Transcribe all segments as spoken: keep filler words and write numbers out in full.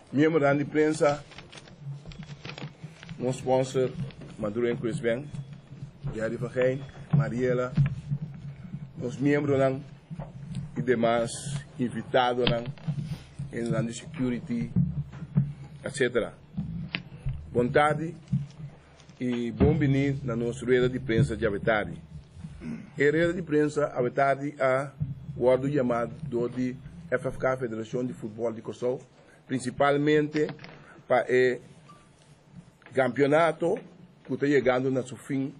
membro da imprensa, nosso sponsor, Maduro em Chris Ben, Jerry Fagein, Mariela, os membros e demais invitados em la security, etcétera. Boa tarde e bem-vindo na nossa rede de prensa de Avetari. A rede de prensa Avetari a o chamado de F F K, Federação de Futebol de Kosovo, principalmente para o campeonato que está chegando no seu fim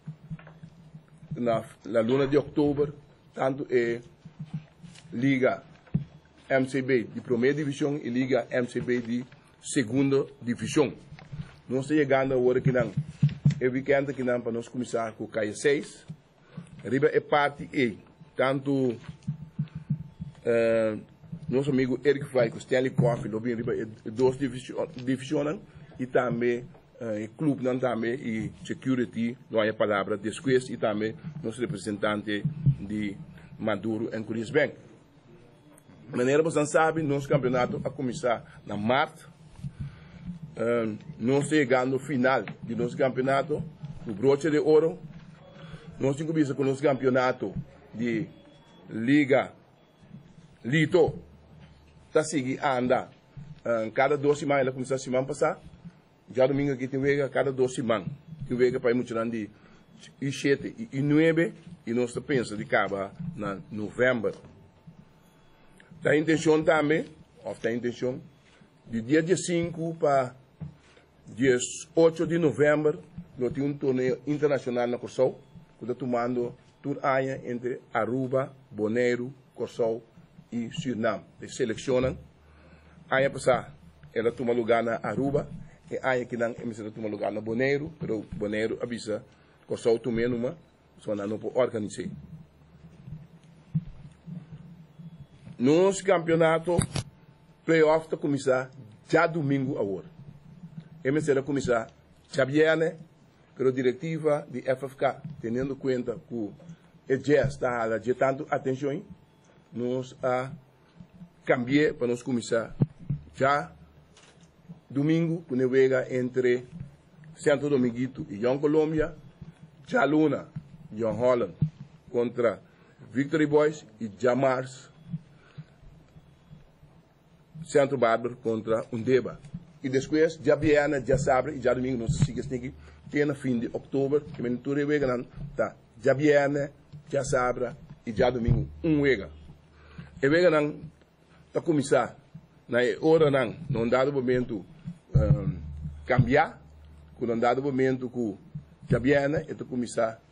na, na luna de outubro, tanto a Liga M C B de primeira divisão e Liga M C B de segunda divisão. Nós estamos chegando agora que não é weekend que não para nós começar com o Caia seis. Riba é parte E, tanto Uh, nosso amigo Eric Fly, com Stanley Coffey, lo bem riba duas divisões e também o uh, clube não também e security não é palavra después e também nosso representante de Maduro em Chris Ben. De maneira você sabe, nosso campeonato a começar na março. Uh, nós chegando no final de nosso campeonato, o broche de ouro. Nós começamos com o nosso campeonato de Liga Lito, está seguindo a andar. Uh, cada duas semanas, ela começa a semana passada. Já domingo aqui tem vega, cada duas semanas. Tem vega para ir muito grande de sete e nove, e nós pensamos de acabar na novembro. Tem a intenção também, ou tem a intenção, de dia cinco para dia oito de novembro, nós temos um torneio internacional na Kosovo, que está tomando tour aia entre Aruba, Bonaire, Kosovo e Suriname. Eles selecionam. A passar, ela toma lugar na Aruba, e a que não ela toma lugar na Bonaire, pero Bonaire avisa que só tomei numa, só não pode organizar. Nosso campeonato, playoff está começar já domingo agora. Ela será começar já viene, pero diretiva de F F K, tendo em conta que o G E S está a de tanto atenção, nós a cambiar para nós começar já domingo, quando vega entre Santo Dominguito e Young Colômbia, já Luna, Young Holland, contra Victory Boys e Jamars, Santo Bárbaro contra Undeba. E depois, já Viana, já Sabre e já domingo, nós seguimos aqui, tem no fim de outubro, que a tudo vega, tá, já Viana, já Sabre e já domingo, um vega. E vega não está começar na hora não não dado momento um, cambiar com não dado momento que já viene e está começar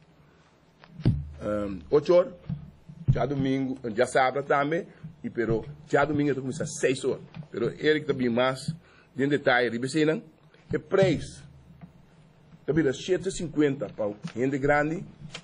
um, oito horas já domingo já sábado também e pero já domingo está começar seis horas pero ele que também mais de detalhe ribecina é preço também sete e cinquenta para gente grande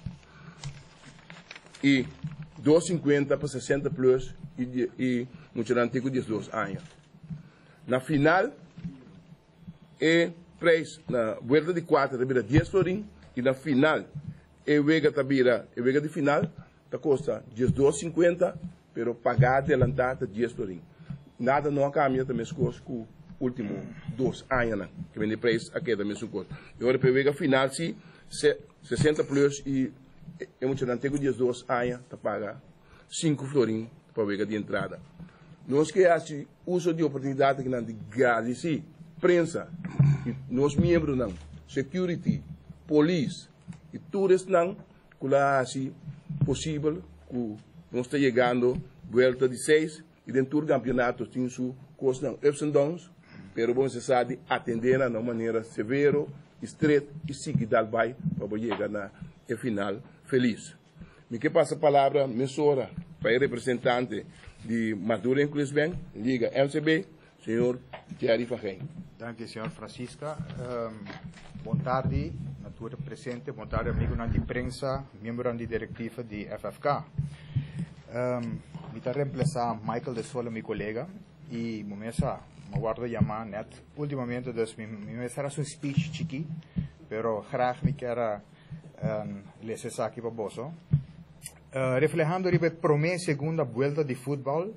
e dois e cinquenta para sessenta plus e, e muito antigo de dois anos. Na final, é preço na volta de quatro, está vira dez florim, e na final, é vega tá vira, é vega de final, tá custa dois e cinquenta, pero pagar adelantado dez florim. Nada não cambia também as coisas com o último dois anos, né? Que vem de preço aqui da mesma coisa. E agora, para vega final, se sessenta plus e é muito antigo de dois anos, tá paga cinco florim para vega de entrada. Nós que assim uso de oportunidade que não de gás, prensa, e nós membros não, security, police e todos não, que lá assim possível que nós está chegando volta de seis e dentro do campeonato tem su coisa não ups and downs, pero vamos necessário atender de uma maneira severo, estreita e seguir dar vai para chegar na final feliz. Me que passa a palavra, emissora, para o representante de Maduro em Chris Ben, Liga M C B, senhor Jerry Fagein. Danke, senhor Francisca. Um, boa tarde, natura presente, boa tarde, amigo na imprensa, membro da diretiva de F F K. Um, me está reemplazando Michael de Sola, meu colega, e me mesa, me guardo chamar net. Ultimamente, dus, me, me mesa era um speech chiqui, pero graag me quero um, lezer aqui para você. Uh, reflejando a promessa segunda volta de futebol,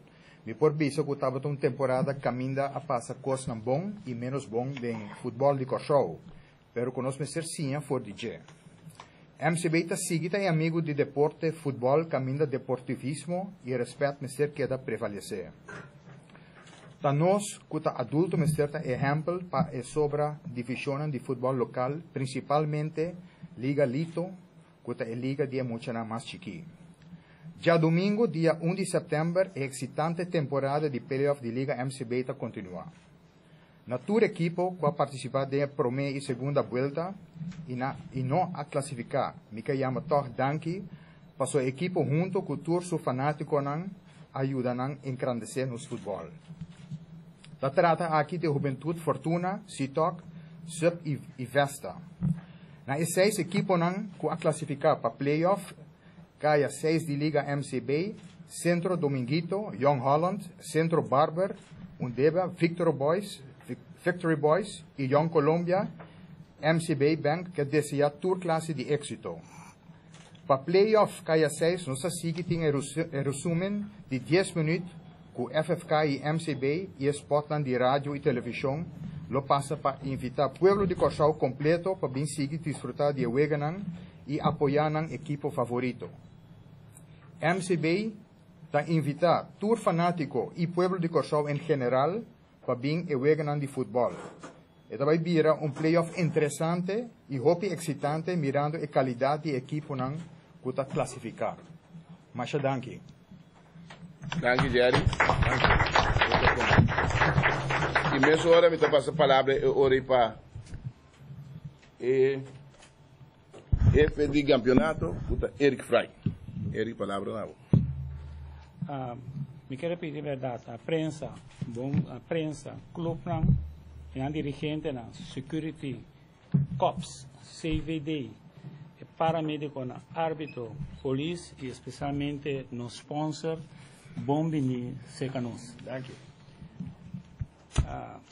Me por bisa que estava uma temporada caminda a passar coisas bom e menos bom em futebol de Kosovo, pero conosco me ser sim for D J. M C B está seguida e amigo de deporte, futebol, caminda deportivismo e respeito me ser queda prevalecer. Para nós, que adulto me ser exemplo para a sobra divisão de futebol local, principalmente Liga Lito, que é a liga de muita mais chiqui. Já domingo, dia um de setembro, a excitante temporada de playoff de Liga M C B está continua. Na tour equipo, que participar da primeira e segunda volta, e, na, e não a classificar, me que chama toch danki, para o equipo junto com o tour su fanático não ajuda a engrandecer no futebol. Da trata aqui de Juventude Fortuna, Sitok, Sub e, e Vesta. Na e seis equipo não que a classificar para playoff, caia seis de Liga M C B, Centro Dominguito, Young Holland, Centro Barber, Undeba, Victor Boys, Victory Boys e Young Colombia, M C B Bank, que deseja tour classe de êxito. Para playoff caia seis, nós seguimos o resumen de dez minutos com F F K e M C B e Spotland de rádio e televisão, lo passa para invitar o povo de Kosovo completo para bem seguir desfrutar de Weganan e apoiar o equipo favorito. M C B está invitar tour fanático e povo de Kosovo em geral para bem Weganan de futebol. E também vira um playoff interessante e hope excitante mirando a qualidade de equipo não que está classificar. Mas danke. Danke, Jerry. E mesmo hora me passa a palavra ora para F de campeonato, puta Eric Frey. Eric, palavra não. Uh, me quero pedir verdade, a prensa, bom, a prensa, clube não, e a dirigente não, security, cops, C V D, paramédico, árbitro, polícia e especialmente no sponsor, bom venir secanos. Danke. Uh,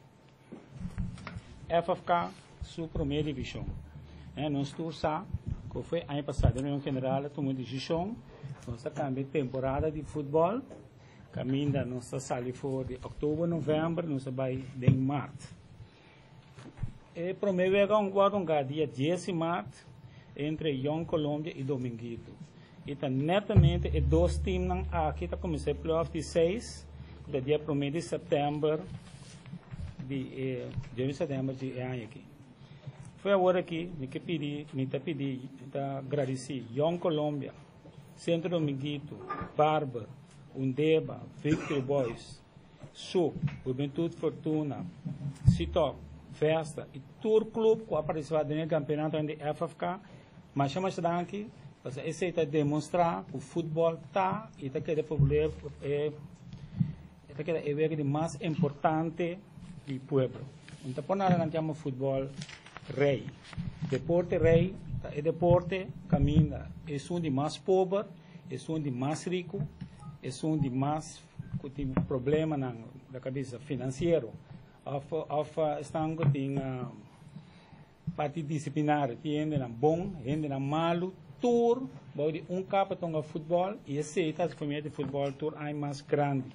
F F K, sua primeira divisão. É, nós todos sabemos que foi ano passado, no general, tomou decisão, nossa cambia temporada de futebol, caminha nossa sala for de outubro, novembro, nossa vai em março. E promoveu um guarda dia dez de março entre Young Colombia e Dominguito. Então, netamente, e dois times aqui está começando o playoff de seis, do dia primeiro de setembro, de, de setembro de ano aqui. Foi agora que me que pedi, me te pedi, me agradecer Young Colombia, Centro Dominguito, Barber, Undeba, Victory Boys, Sup, Juventude Fortuna, Sitok, Festa e todo clube que apareceu no campeonato de F F K, mas chama-se daqui, para esse está demonstrar que o futebol está e está querendo problema é está querendo é o mais importante do povo. Então por nada não chama futebol rei, deporte rei é deporte caminha, é um de mais pobre, é um de mais rico, é um de mais que tem problema na da cabeça financeiro. Of of estão que tem uh, parte disciplinar, tem na bom, tem na malo, tour, bode um capa tonga futebol e esse está se família de futebol tour é mais grande.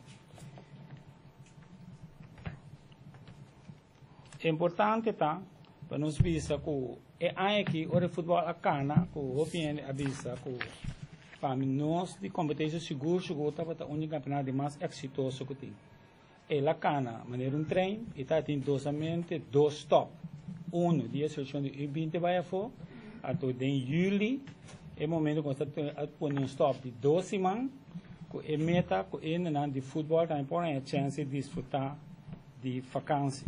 É importante tá para nos visa que é aí que o futebol a cana, que o opinião avisa que para nós de competência seguro chegou tá para o único campeonato de mais exitoso que tem. E la cana, maneira um trem, e está tem dosamente dois stop. Um, dia seleção de vinte vai a for, até em julho, é momento que está põe um stop de doze semanas, que é meta, que é na de futebol, também põe a chance de desfrutar de vacância.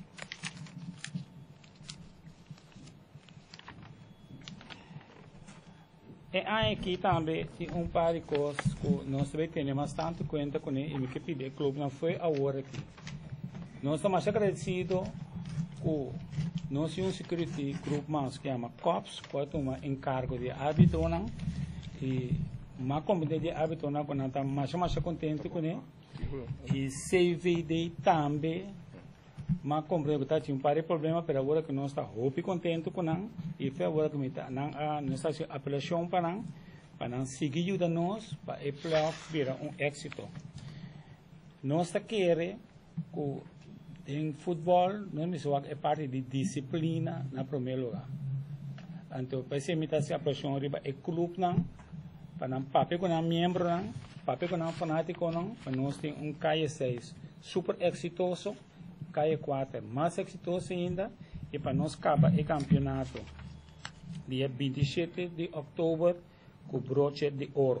E aqui também tem um par de coisas que nós também temos bastante conta com ele e que pedir clube não foi a hora aqui. Nós estamos agradecidos que nós temos um security group mais que chama COPS, que toma encargo de árbitro e uma comunidade de árbitro que nós estamos mais mais contentes com ele. E C V D também, mas compreendo que tinha um par de problemas, mas agora que nós estamos muito contentes com ele, e foi agora que nós estamos a apelação para nós, para nós seguir ajudando nós, para o playoff virar um êxito. nós queremos que em futebol nós é parte de disciplina na primeiro lugar. Então, para se imitar a pressão riba é clube não, para não papel com não membro não, papel com não fanático não, para nós tem um K seis super exitoso, K quatro mais exitoso ainda, e para nós acaba o campeonato dia vinte e sete de outubro com broche de ouro.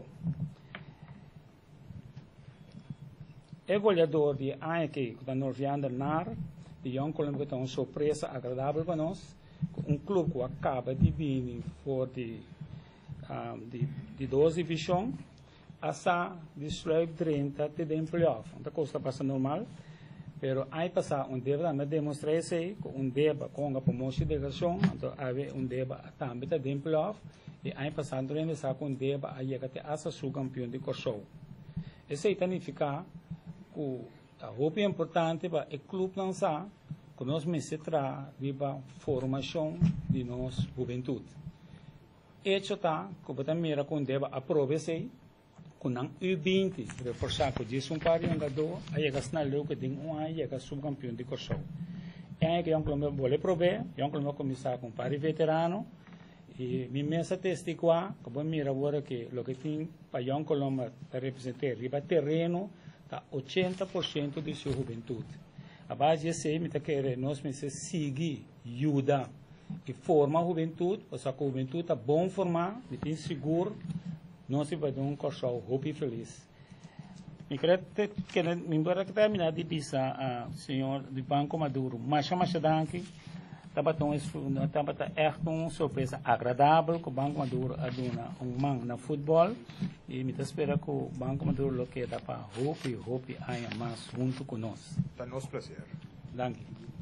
O goleador de ano que está norviando nar, de Young Colombo que está uma surpresa agradável para nós, um clube que acaba de vir for de um, de, de doze divisão, essa destrói trinta de em playoff. Então, coisa passa normal, pero aí passa um deba na demonstração, um deba com a promoção de divisão, então havia um deba também de em playoff, e aí passa durante essa com deba aí até essa subcampeão de Corsou. Isso significa que a roupa é importante para o clube lançar, que nós me se tra a formação de nossa juventude. Isso está, que você mira com deba aprove-se, com um U vinte, reforçar que diz um par de jogador, aí é na leu que tem um aí é subcampeão de Corsou. É que eu não vou prover, eu não vou começar com um par de veterano, e me mensa testificar, que você mira agora que o que tem para Young Colombo para representar riba terreno, está oitenta por cento de sua juventude. A base desse aí, me está querendo, nós me seguir, ajuda e formar a juventude, ou seja, a juventude está bom formar, me tem seguro, nós vai dar um corso hope e feliz. Me quero que me embora que terminar de pisar a senhor do Banco Maduro, mas chama se danke, estava tão estava é uma surpresa agradável que o Banco Maduro aduna um man na futebol e me espera que o Banco Maduro lo que dá para hope e hope ainda mais junto conosco. Está nos prazer. Danke.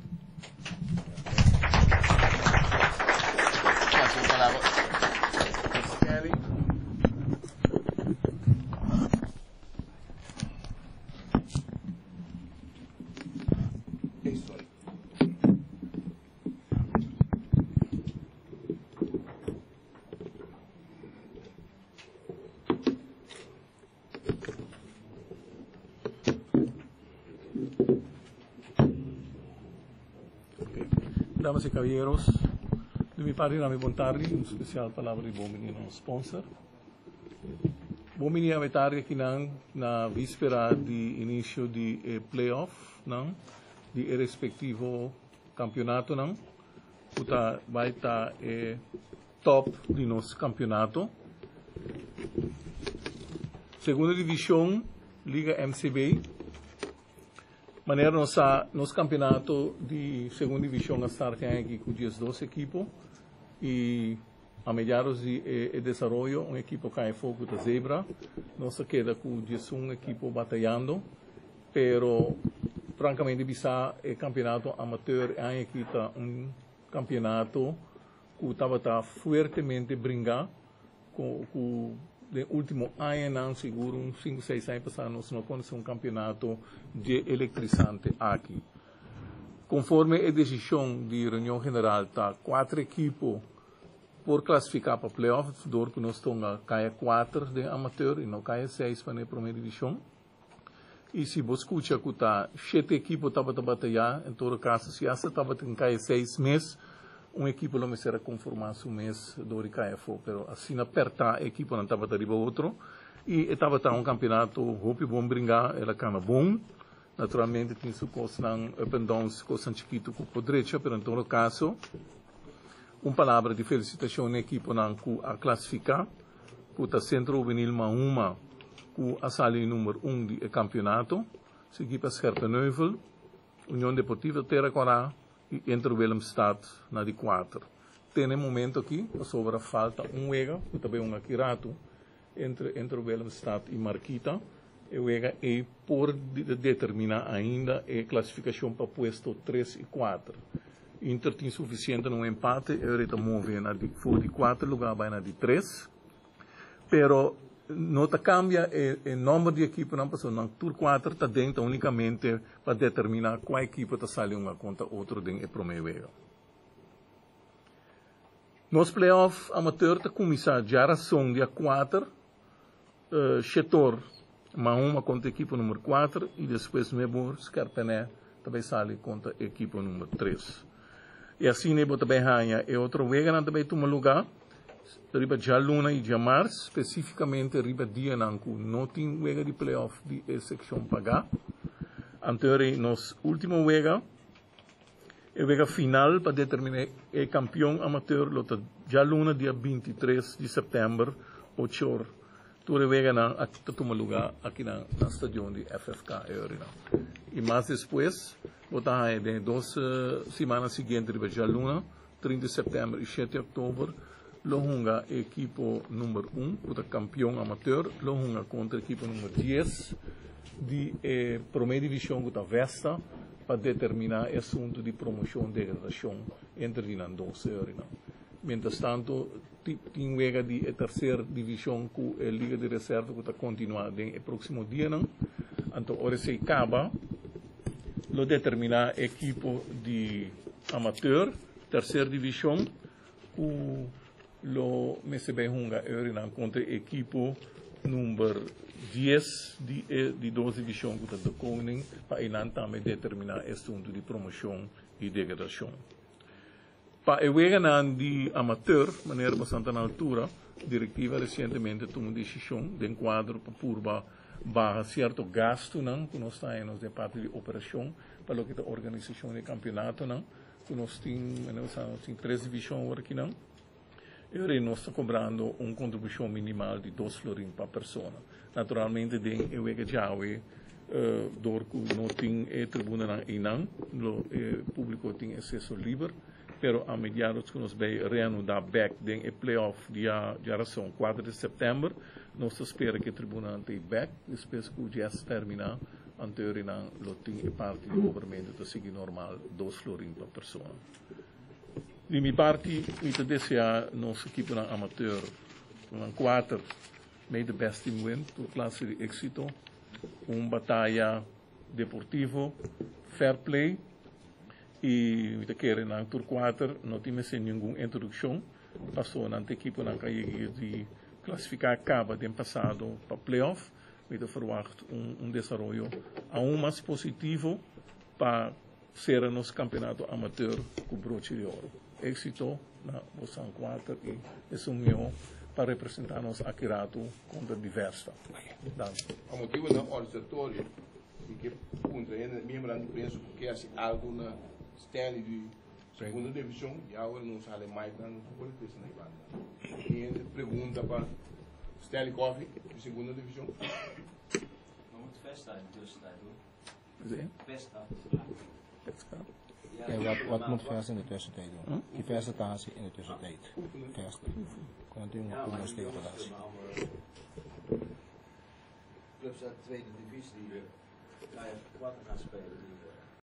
Damas e caballeros, de mi parte na mi bontari, um especial palavra de bom menino sponsor. Bom menino a tarde aqui na, na víspera de início de eh, playoff, não? De eh, respectivo campeonato, não? Puta, vai estar eh, top de nosso campeonato. Segunda divisão, Liga M C B. Maneira nossa nosso campeonato de segunda divisão a estar aqui com dias doze equipos e a mediados de eh, desenvolvimento um equipo cai fogo da Zebra, nossa queda com dias um equipo batalhando, pero francamente bisa é campeonato amateur aqui está um campeonato que estava tá fortemente brincar com com de último ano não seguro uns cinco seis anos passados nós não conhecemos um campeonato de eletrizante aqui. Conforme a decisão de reunião geral, tá quatro equipos por classificar para playoffs, dor que nós estamos caia quatro de amateur e não caia seis para a primeira divisão. E se você escuta que tá sete equipos estava a batalhar, em todo caso, se essa estava em caia seis meses, um equipo não me será conformar um mês do Ricaefo, pero assim apertar a equipe não estava arriba outro e estava tá um campeonato hope bom brincar, ela cana bom, naturalmente tem su coisa não up and downs, coisa chiquito com podrecha, pero em todo caso, uma palavra de felicitação na equipe não que a classificar, que Centro Juvenil Mahuma, que a sali número um do campeonato, se equipa Scherpenheuvel, União Deportiva Terra Corá, e entre o Willemstad na de quatro. Tem um momento aqui, sobre a falta um ega, que também um aquirato, entre, entre o Willemstad e Marquita, e o ega é por de, de determinar ainda a classificação para posto três e quatro. Inter tem suficiente no empate, eu reta move na de, for de quatro lugar, vai na de três, pero nota cambia o, o número de equipe não passou não tur quatro está dentro unicamente para determinar qual equipe está saindo uma conta outro dentro é primeiro. Nos playoff amateur está começar já a razão dia quatro uh, setor Mahoma contra a equipa número quatro e depois Mebur, Scarpené, também sai contra a equipa número três. E assim, né, também ganha. E outro vega também toma lugar, riba dia luna e dia março, especificamente riba dia nanku, não tem vega de playoff de secção pagar. Anterior, nos último vega, é vega final para determinar o campeão amateur, lota dia luna, dia vinte e três de setembro, oito horas. Tudo vega na toma lugar aqui na, na estadião de F F K. E mais depois, botar aí de duas uh, semanas seguintes, riba dia luna, trinta de setembro e sete de outubro, Lohunga equipo número um, o campeão amateur, Lohunga contra a equipa número dez de eh, primeira divisão da Vesta para determinar o assunto de promoção de degradação entre as duas. Mientras tanto, tem vega de terceira divisão com a Liga de Reserva que está continuando no próximo dia. Então, agora se acaba, lo determinar a equipo de amateur, terceira divisão, com lo mese bem hunga eurinan contra equipo número dez de de doze divisão que está koning para inan também determinar assunto de promoção e degradação. Para o veganan de amateur, maneira bastante na altura, a diretiva recentemente tomou decisão de enquadro para purba barra certo gasto não que nós temos de parte de operação para o que a organização de campeonato não que nós temos tem três divisões aqui não. E nós estamos cobrando uma contribuição minimal de dois florins por pessoa. Naturalmente, tem o que já é, dor que não tem a tribuna e não, o público tem acesso livre, mas a mediados que nós vamos reanudar back tem o playoff de a geração quatro de setembro, nós esperamos que a tribuna tenha back, depois que o dia terminar, anterior não tem a parte do governo de seguir normal, dois florins por pessoa. De minha parte, eu desejo nossa equipe amateur, um quatro, meio de best team win, por classe de êxito, uma batalha deportiva, fair play, e eu quero na tour quatro, não tivemos nenhuma introdução, passou na equipe na caia de classificar acaba de passado para playoff, eu verwacht um, um desenvolvimento aún mais positivo para ser nosso campeonato amateur com broche de ouro. Éxito na Bosan quatro e assumiu para representar-nos aqui contra diversa. O motivo na auditório e que contra ele membro da imprensa porque assim algo na stand de segunda divisão e agora não sale mais na política na Ivana. E ele pergunta para Stanley Coffee de segunda divisão. Vamos festa em teu estádio. Sim. Festa. Ja, wat, wat moet Vers in de tussentijd doen? Die presentatie in de tussentijd. Vers. Continu een relatie. Clubs uit de tweede divisie die kwart gaan spelen.